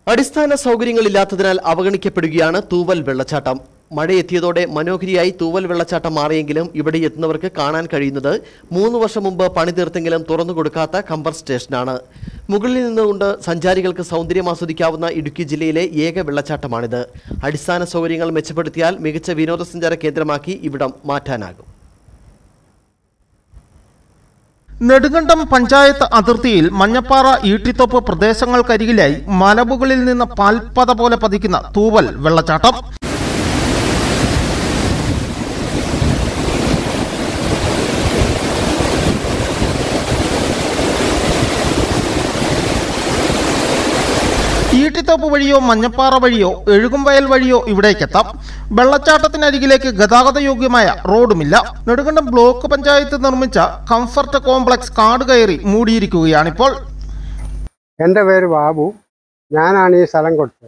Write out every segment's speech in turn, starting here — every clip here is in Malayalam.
അടിസ്ഥാന സൗകര്യങ്ങളില്ലാത്തതിനാൽ അവഗണിക്കപ്പെടുകയാണ് തൂവൽ വെള്ളച്ചാട്ടം. മഴയെത്തിയതോടെ മനോഹരിയായി തൂവൽ വെള്ളച്ചാട്ടം മാറിയെങ്കിലും ഇവിടെ എത്തുന്നവർക്ക് കാണാൻ കഴിയുന്നത് 3 വർഷം മുമ്പ് പണിതീർത്തെങ്കിലും തുറന്നുകൊടുക്കാത്ത കമ്പർ സ്റ്റേഷനാണ്. മുകളിൽ നിന്നുകൊണ്ട് സഞ്ചാരികൾക്ക് സൗന്ദര്യം ആസ്വദിക്കാവുന്ന ഇടുക്കി ജില്ലയിലെ ഏക വെള്ളച്ചാട്ടമാണിത്. അടിസ്ഥാന സൗകര്യങ്ങൾ മെച്ചപ്പെടുത്തിയാൽ മികച്ച വിനോദസഞ്ചാര കേന്ദ്രമാക്കി ഇവിടം മാറ്റാനാകും. നെടുങ്കണ്ടം പഞ്ചായത്ത് അതിർത്തിയിൽ മഞ്ഞപ്പാറ ഈട്ടിത്തോപ്പ് പ്രദേശങ്ങൾക്കരികിലായി മലമുകളിൽ നിന്ന് പാൽപ്പത പോലെ പതിക്കുന്ന തൂവൽ വെള്ളച്ചാട്ടം. ഈട്ടിത്തോപ്പ് വഴിയോ മഞ്ഞപ്പാറ വഴിയോ എഴുകുംവയൽ വഴിയോ ഇവിടേക്കെത്താം. വെള്ളച്ചാട്ടത്തിനരികിലേക്ക് ഗതാഗത യോഗ്യമായ റോഡുമില്ല. നെടുങ്കണ്ടം ബ്ലോക്ക് പഞ്ചായത്ത് നിർമ്മിച്ച കംഫർട്ട് കോംപ്ലക്സ് കാട് കയറി മൂടിയിരിക്കുകയാണിപ്പോൾ. എൻ്റെ പേര് ബാബു. ഞാനാണ് ഈ സ്ഥലം കൊടുത്തത്.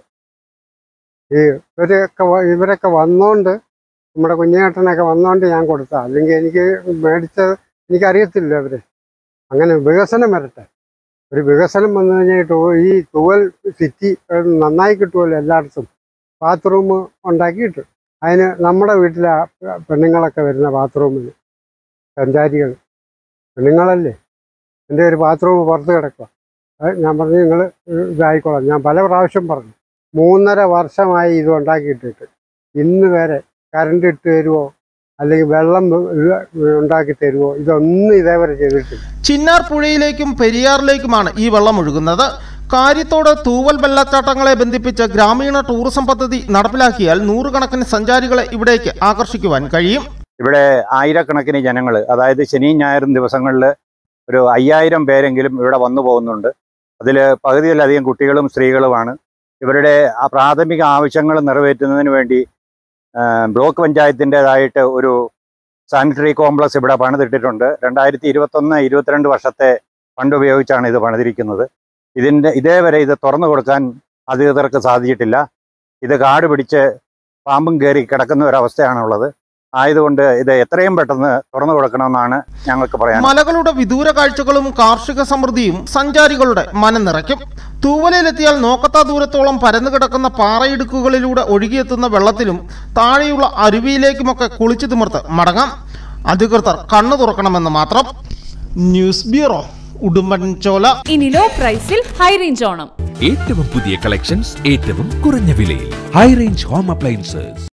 ഇവരൊക്കെ വന്നോണ്ട്, നമ്മുടെ കുഞ്ഞേട്ടനൊക്കെ വന്നോണ്ട് ഞാൻ കൊടുത്ത, അല്ലെങ്കിൽ എനിക്ക് മേടിച്ചത് എനിക്കറിയത്തില്ല. അവര് അങ്ങനെ വികസനം വരട്ടെ. ഒരു വികസനം വന്നു കഴിഞ്ഞിട്ട് ഈ തൂവൽ സിറ്റി നന്നായി കിട്ടുമല്ലോ. എല്ലായിടത്തും ബാത്റൂം ഉണ്ടാക്കിയിട്ട് അതിന് നമ്മുടെ വീട്ടിലെ പെണ്ണുങ്ങളൊക്കെ വരുന്ന ബാത്റൂമിൽ സഞ്ചാരികൾ പെണ്ണുങ്ങളല്ലേ, എൻ്റെ ഒരു ബാത്റൂം പുറത്ത് കിടക്കുക. ഞാൻ പറഞ്ഞു നിങ്ങൾ ഇതായിക്കോളാം. ഞാൻ പല പ്രാവശ്യം പറഞ്ഞു. 3.5 വർഷമായി ഇത് ഉണ്ടാക്കിയിട്ടിട്ട് ഇന്ന് വരെ കറണ്ട് ഇട്ട് തരുമോ അല്ലെങ്കിൽ വെള്ളം ഉണ്ടാക്കി തരുമോ, ഇതൊന്നും ഇതേവരെ ചെയ്തിട്ടില്ല. ചിന്നാർ പുഴയിലേക്കും പെരിയാറിലേക്കുമാണ് ഈ വെള്ളം ഒഴുകുന്നത്. കാര്യത്തോട് തൂവൽ വെള്ളച്ചാട്ടങ്ങളെ ബന്ധിപ്പിച്ച് ഗ്രാമീണ ടൂറിസം പദ്ധതി നടപ്പിലാക്കിയാൽ 100 കണക്കിന് സഞ്ചാരികളെ ഇവിടേക്ക് ആകർഷിക്കുവാൻ കഴിയും. ഇവിടെ ആയിരക്കണക്കിന് ജനങ്ങൾ, അതായത് ശനിയും ഞായറും ദിവസങ്ങളിൽ ഒരു 5000 പേരെങ്കിലും ഇവിടെ വന്നു പോകുന്നുണ്ട്. അതിൽ പകുതിയിലധികം കുട്ടികളും സ്ത്രീകളുമാണ്. ഇവരുടെ പ്രാഥമിക ആവശ്യങ്ങൾ നിറവേറ്റുന്നതിന് വേണ്ടി ബ്ലോക്ക് പഞ്ചായത്തിൻ്റെതായിട്ട് ഒരു സാനിറ്ററി കോംപ്ലക്സ് ഇവിടെ പണിതിട്ടിട്ടുണ്ട്. 2021-22 വർഷത്തെ ഫണ്ട് ഉപയോഗിച്ചാണ് ഇത് പണിതിരിക്കുന്നത്. ഇതേവരെ ഇത് തുറന്നു കൊടുക്കാൻ അധികൃതർക്ക് സാധിച്ചിട്ടില്ല. ഇത് കാട് പിടിച്ച് പാമ്പും കയറി കിടക്കുന്ന ഒരവസ്ഥയാണുള്ളത്. ആയതുകൊണ്ട് ഇത് എത്രയും പെട്ടെന്ന് തുറന്നു കൊടുക്കണമെന്നാണ് ഞങ്ങൾക്ക് പറയാൻ. മലകളുടെ വിദൂര കാഴ്ചകളും കാർഷിക സമൃദ്ധിയും സഞ്ചാരികളുടെ മനം നിറയ്ക്കും. തൂവലയിലെത്തിയാൽ നോക്കത്താ ദൂരത്തോളം പരന്നു കിടക്കുന്ന പാറയിടുക്കുകളിലൂടെ ഒഴുകിയെത്തുന്ന വെള്ളത്തിലും താഴെയുള്ള അരുവിയിലേക്കുമൊക്കെ കുളിച്ചു തിമിർത്ത് മടങ്ങാം. അധികൃതർ കണ്ണു തുറക്കണമെന്ന് മാത്രം. News bureau, Udumbanchola. ഇനി ലോ പ്രൈസിൽ ഹൈ റേഞ്ച് ഓണം. ഏറ്റവും പുതിയ കളക്ഷൻസ് ഏറ്റവും കുറഞ്ഞ വിലയിൽ. High range home appliances.